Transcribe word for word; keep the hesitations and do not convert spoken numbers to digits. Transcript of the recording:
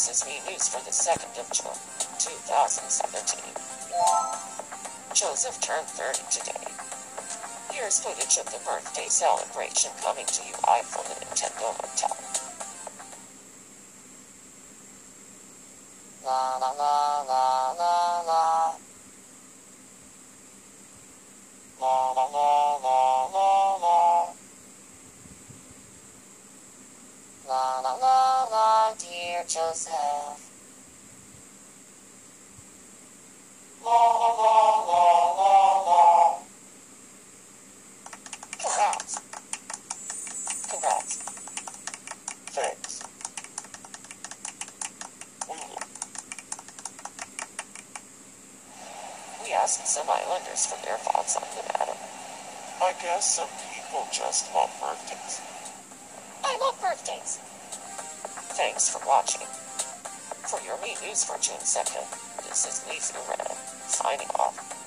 This is me news for the second of June, two thousand seventeen. Joseph turned thirty today. Here's footage of the birthday celebration coming to you live from the Nintendo Hotel. La la la la la la. La la la la la la. La la la la, dear Joseph. La la la la la la. Congrats. Congrats. Thanks. Mm. We asked some islanders for their thoughts on the matter. I guess some people just love birthdays. I love birthdays. Thanks for watching. For your Me News for June second, this is Xue-Ren, signing off.